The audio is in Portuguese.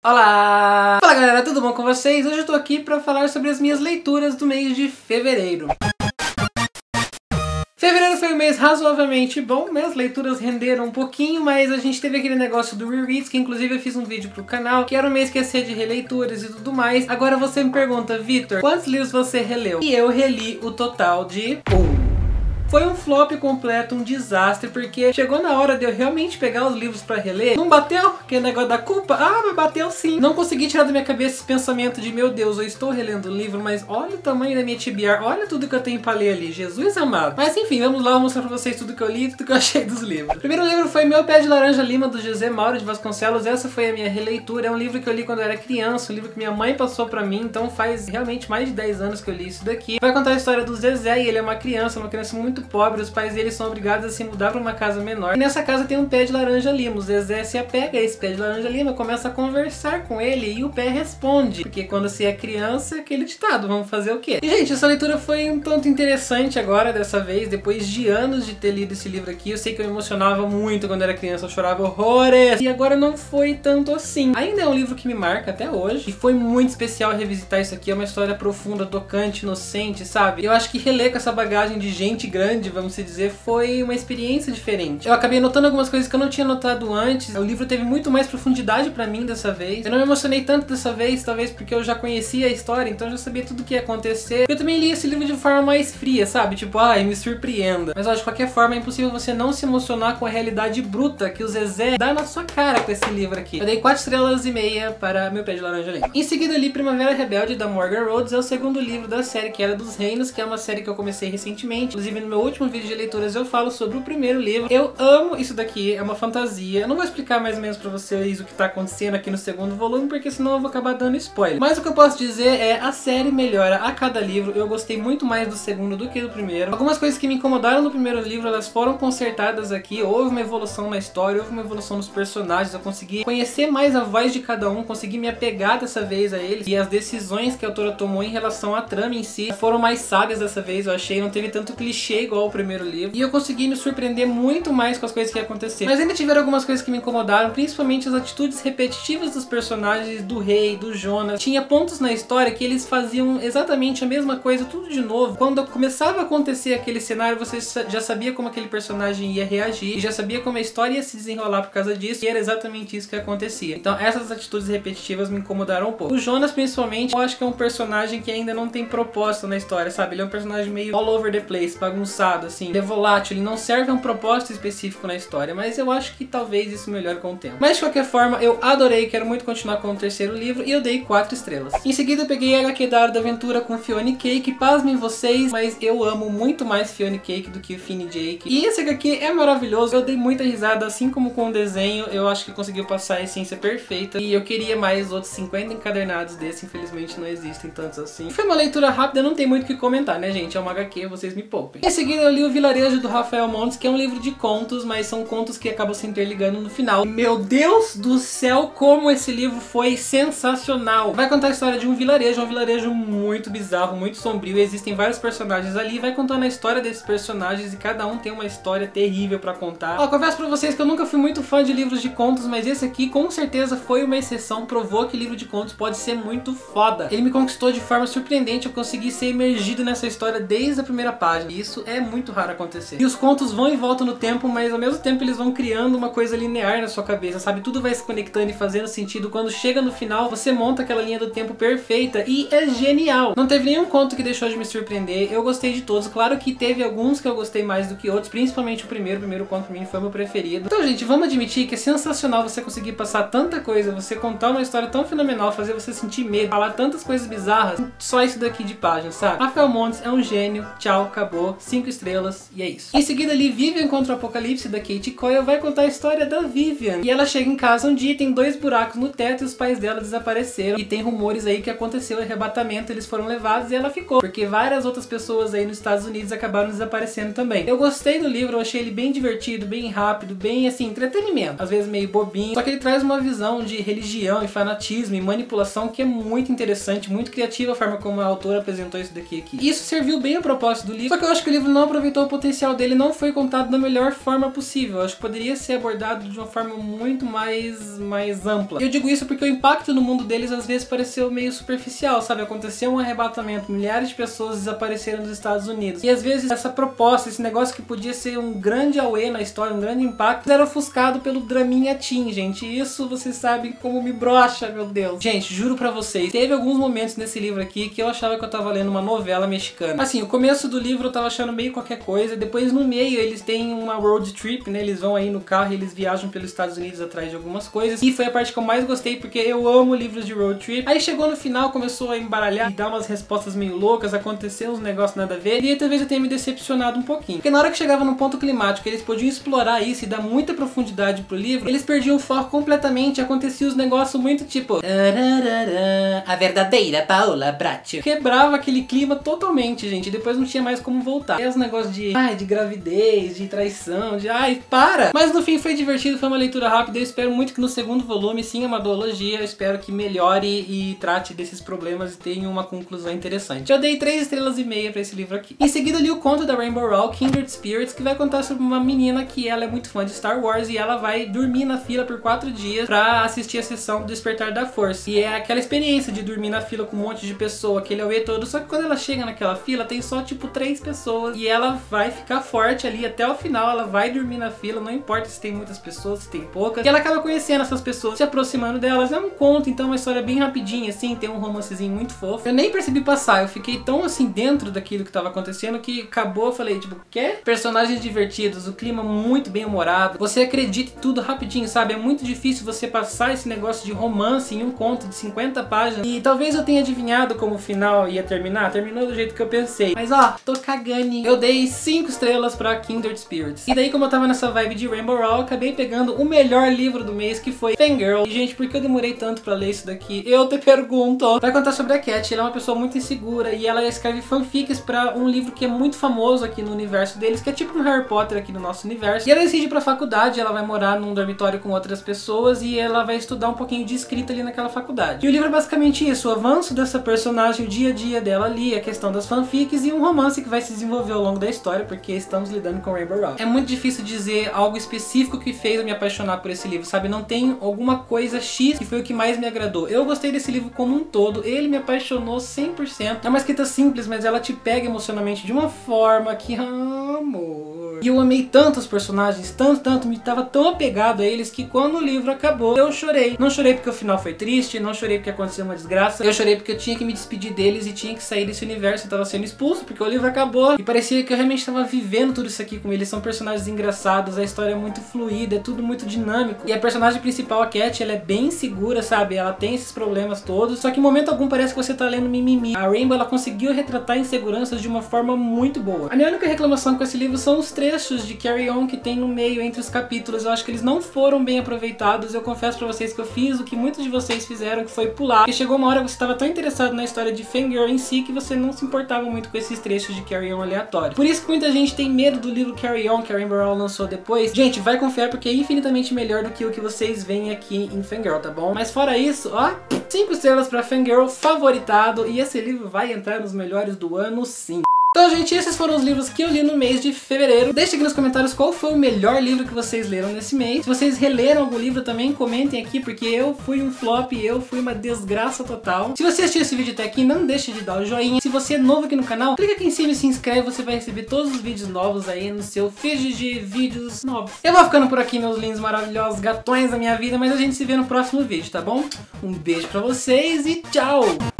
Olá! Fala galera, tudo bom com vocês? Hoje eu tô aqui pra falar sobre as minhas leituras do mês de fevereiro. Fevereiro foi um mês razoavelmente bom, né? As leituras renderam um pouquinho, mas a gente teve aquele negócio do rereads, que inclusive eu fiz um vídeo pro canal, que era um mês que ia ser de releituras e tudo mais. Agora você me pergunta, Vitor, quantos livros você releu? E eu reli o total de 1. Foi um flop completo, um desastre, porque chegou na hora de eu realmente pegar os livros pra reler, não bateu aquele negócio da culpa? Ah, mas bateu sim. Não consegui tirar da minha cabeça esse pensamento de, meu Deus, eu estou relendo o livro, mas olha o tamanho da minha TBR, olha tudo que eu tenho pra ler ali, Jesus amado. Mas enfim, vamos lá, vou mostrar pra vocês tudo que eu li e tudo que eu achei dos livros. O primeiro livro foi Meu Pé de Laranja Lima, do José Mauro de Vasconcelos. Essa foi a minha releitura, é um livro que eu li quando eu era criança, um livro que minha mãe passou pra mim, então faz realmente mais de 10 anos que eu li isso daqui. Vai contar a história do Zezé, e ele é uma criança muito pobre, os pais dele são obrigados a se mudar para uma casa menor. E nessa casa tem um pé de laranja lima. O Zezé se apega a esse pé de laranja lima, começa a conversar com ele e o pé responde. Porque quando você é criança, é aquele ditado, vamos fazer o quê? E gente, essa leitura foi um tanto interessante agora, dessa vez, depois de anos de ter lido esse livro aqui. Eu sei que eu me emocionava muito quando era criança, eu chorava horrores. E agora não foi tanto assim. Ainda é um livro que me marca até hoje. E foi muito especial revisitar isso aqui. É uma história profunda, tocante, inocente, sabe? Eu acho que reler com essa bagagem de gente grande, vamos dizer, foi uma experiência diferente. Eu acabei notando algumas coisas que eu não tinha notado antes. O livro teve muito mais profundidade pra mim dessa vez. Eu não me emocionei tanto dessa vez, talvez porque eu já conhecia a história, então eu já sabia tudo o que ia acontecer. Eu também li esse livro de forma mais fria, sabe? Tipo, ai, me surpreenda. Mas ó, de qualquer forma, é impossível você não se emocionar com a realidade bruta que o Zezé dá na sua cara com esse livro aqui. Eu dei 4,5 estrelas para Meu Pé de Laranja Lima. Em seguida eu li Primavera Rebelde, da Morgan Rhodes. É o segundo livro da série que era dos Reinos, que é uma série que eu comecei recentemente. Inclusive no meu último vídeo de leituras eu falo sobre o primeiro livro. Eu amo isso daqui, é uma fantasia. Eu não vou explicar mais ou menos pra vocês o que tá acontecendo aqui no segundo volume, porque senão eu vou acabar dando spoiler. Mas o que eu posso dizer é, a série melhora a cada livro. Eu gostei muito mais do segundo do que do primeiro. Algumas coisas que me incomodaram no primeiro livro, elas foram consertadas aqui. Houve uma evolução na história, houve uma evolução nos personagens. Eu consegui conhecer mais a voz de cada um, consegui me apegar dessa vez a eles. E as decisões que a autora tomou em relação à trama em si foram mais sábias dessa vez, eu achei. Não teve tanto clichê igual o primeiro livro. E eu consegui me surpreender muito mais com as coisas que aconteceram. Mas ainda tiveram algumas coisas que me incomodaram, principalmente as atitudes repetitivas dos personagens, do rei, do Jonas. Tinha pontos na história que eles faziam exatamente a mesma coisa, tudo de novo. Quando começava a acontecer aquele cenário, você já sabia como aquele personagem ia reagir, e já sabia como a história ia se desenrolar por causa disso, e era exatamente isso que acontecia. Então essas atitudes repetitivas me incomodaram um pouco. O Jonas, principalmente, eu acho que é um personagem que ainda não tem propósito na história, sabe? Ele é um personagem meio all over the place, bagunçado, assim, ele é volátil, ele não serve a um propósito específico na história, mas eu acho que talvez isso melhore com o tempo. Mas de qualquer forma, eu adorei, quero muito continuar com o terceiro livro, e eu dei 4 estrelas. Em seguida eu peguei a HQ da Hora da Aventura com Fiona e Cake. Pasmem vocês, mas eu amo muito mais Fiona e Cake do que o Finn e Jake. E esse HQ é maravilhoso, eu dei muita risada, assim como com o desenho. Eu acho que conseguiu passar a essência perfeita, e eu queria mais outros 50 encadernados desse, infelizmente não existem tantos assim. Foi uma leitura rápida, não tem muito o que comentar, né gente? É uma HQ, vocês me poupem. Em seguida eu li O Vilarejo, do Rafael Montes, que é um livro de contos, mas são contos que acabam se interligando no final. Meu Deus do céu, como esse livro foi sensacional! Vai contar a história de um vilarejo muito bizarro, muito sombrio, e existem vários personagens ali, vai contando a história desses personagens, e cada um tem uma história terrível pra contar. Ó, confesso pra vocês que eu nunca fui muito fã de livros de contos, mas esse aqui com certeza foi uma exceção, provou que livro de contos pode ser muito foda. Ele me conquistou de forma surpreendente, eu consegui ser imergido nessa história desde a primeira página, e isso é muito raro acontecer. E os contos vão e voltam no tempo, mas ao mesmo tempo eles vão criando uma coisa linear na sua cabeça, sabe? Tudo vai se conectando e fazendo sentido. Quando chega no final, você monta aquela linha do tempo perfeita, e é genial. Não teve nenhum conto que deixou de me surpreender, eu gostei de todos. Claro que teve alguns que eu gostei mais do que outros, principalmente o primeiro conto pra mim foi o meu preferido. Então gente, vamos admitir que é sensacional você conseguir passar tanta coisa, você contar uma história tão fenomenal, fazer você sentir medo, falar tantas coisas bizarras, só isso daqui de página, sabe? Rafael Montes é um gênio, tchau, acabou, 5 estrelas, e é isso. Em seguida ali, Vivian contra o Apocalipse, da Kate Coyle, vai contar a história da Vivian. E ela chega em casa um dia e tem 2 buracos no teto, e os pais dela desapareceram, e tem rumores aí que aconteceu o arrebatamento, eles foram levados e ela ficou, porque várias outras pessoas aí nos Estados Unidos acabaram desaparecendo também. Eu gostei do livro, eu achei ele bem divertido, bem rápido, bem assim, entretenimento, às vezes meio bobinho, só que ele traz uma visão de religião e fanatismo e manipulação que é muito interessante, muito criativa a forma como a autora apresentou isso daqui aqui. Isso serviu bem ao propósito do livro, só que eu acho que o livro livro não aproveitou o potencial dele, não foi contado da melhor forma possível. Eu acho que poderia ser abordado de uma forma muito mais ampla. Eu digo isso porque o impacto no mundo deles às vezes pareceu meio superficial, sabe? Aconteceu um arrebatamento, milhares de pessoas desapareceram nos Estados Unidos. E às vezes essa proposta, esse negócio que podia ser um grande auê na história, um grande impacto, era ofuscado pelo draminha teen, gente. E isso vocês sabem como me brocha, meu Deus. Gente, juro pra vocês, teve alguns momentos nesse livro aqui que eu achava que eu tava lendo uma novela mexicana. Assim, o começo do livro eu tava achando meio qualquer coisa, depois no meio eles têm uma road trip, né? Eles vão aí no carro e eles viajam pelos Estados Unidos atrás de algumas coisas. E foi a parte que eu mais gostei, porque eu amo livros de road trip. Aí chegou no final, começou a embaralhar e dar umas respostas meio loucas, aconteceu uns negócios nada a ver. E aí talvez eu tenha me decepcionado um pouquinho. Porque na hora que chegava no ponto climático, eles podiam explorar isso e dar muita profundidade pro livro, eles perdiam o foco completamente, acontecia os negócios muito tipo... a verdadeira Paola Bracho. Quebrava aquele clima totalmente, gente. Depois não tinha mais como voltar. E os negócios de gravidez, de traição, de para! Mas no fim foi divertido, foi uma leitura rápida. Eu espero muito que no segundo volume, sim, é uma duologia. Eu espero que melhore e trate desses problemas e tenha uma conclusão interessante. Eu dei 3,5 estrelas pra esse livro aqui. Em seguida, eu li o conto da Rainbow Rowell, Kindred Spirits, que vai contar sobre uma menina que ela é muito fã de Star Wars e ela vai dormir na fila por 4 dias pra assistir a sessão do Despertar da Força. E é aquela experiência de dormir na fila com um monte de pessoa, aquele auê todo. Só que quando ela chega naquela fila, tem só tipo 3 pessoas e ela vai ficar forte ali até o final. Ela vai dormir na fila, não importa se tem muitas pessoas, se tem poucas. E ela acaba conhecendo essas pessoas, se aproximando delas. É um conto, então uma história bem rapidinha, assim, tem um romancezinho muito fofo. Eu nem percebi passar, eu fiquei tão assim dentro daquilo que tava acontecendo que acabou, eu falei, tipo, quê? Personagens divertidos, o clima muito bem humorado, você acredita em tudo rapidinho, sabe? É muito difícil você passar esse negócio de romance em um conto de 50 páginas. E talvez eu tenha adivinhado como o final ia terminar, terminou do jeito que eu pensei. Mas ó, tô cagando. Eu dei 5 estrelas pra Kindred Spirits. E daí, como eu tava nessa vibe de Rainbow Rowell, acabei pegando o melhor livro do mês, que foi Fangirl. E gente, por que eu demorei tanto pra ler isso daqui? Eu te pergunto. Vai contar sobre a Cat, ela é uma pessoa muito insegura e ela escreve fanfics pra um livro que é muito famoso aqui no universo deles, que é tipo um Harry Potter aqui no nosso universo. E ela decide ir pra faculdade, ela vai morar num dormitório com outras pessoas e ela vai estudar um pouquinho de escrita ali naquela faculdade. E o livro é basicamente isso, o avanço dessa personagem, o dia a dia dela ali, a questão das fanfics e um romance que vai se desenvolver ao longo da história, porque estamos lidando com Rainbow Rowell. É muito difícil dizer algo específico que fez eu me apaixonar por esse livro, sabe? Não tem alguma coisa X que foi o que mais me agradou. Eu gostei desse livro como um todo, ele me apaixonou 100%. É uma escrita simples, mas ela te pega emocionalmente de uma forma que... amor... E eu amei tanto os personagens, tanto, me tava tão apegado a eles que quando o livro acabou, eu chorei. Não chorei porque o final foi triste, não chorei porque aconteceu uma desgraça, eu chorei porque eu tinha que me despedir deles e tinha que sair desse universo, eu tava sendo expulso porque o livro acabou e parecia que eu realmente tava vivendo tudo isso aqui com eles. São personagens engraçados, a história é muito fluida, é tudo muito dinâmico. E a personagem principal, a Cat, ela é bem segura, sabe? Ela tem esses problemas todos, só que em momento algum parece que você tá lendo mimimi. A Rainbow, ela conseguiu retratar inseguranças de uma forma muito boa. A minha única reclamação com esse livro são os trechos de Carry On que tem no meio entre os capítulos. Eu acho que eles não foram bem aproveitados. Eu confesso pra vocês que eu fiz o que muitos de vocês fizeram, que foi pular. Porque chegou uma hora que você estava tão interessado na história de Fangirl em si que você não se importava muito com esses trechos de Carry On aleatórios. Por isso que muita gente tem medo do livro Carry On, que a Rainbow Rowell lançou depois. Gente, vai confiar porque é infinitamente melhor do que o que vocês veem aqui em Fangirl, tá bom? Mas fora isso, ó, 5 estrelas pra Fangirl, favoritado. E esse livro vai entrar nos melhores do ano, sim. Então, gente, esses foram os livros que eu li no mês de fevereiro. Deixe aqui nos comentários qual foi o melhor livro que vocês leram nesse mês. Se vocês releram algum livro também, comentem aqui, porque eu fui um flop, eu fui uma desgraça total. Se você assistiu esse vídeo até aqui, não deixe de dar o joinha. Se você é novo aqui no canal, clica aqui em cima e se inscreve, você vai receber todos os vídeos novos aí no seu feed de vídeos novos. Eu vou ficando por aqui, meus lindos, maravilhosos, gatões da minha vida, mas a gente se vê no próximo vídeo, tá bom? Um beijo pra vocês e tchau!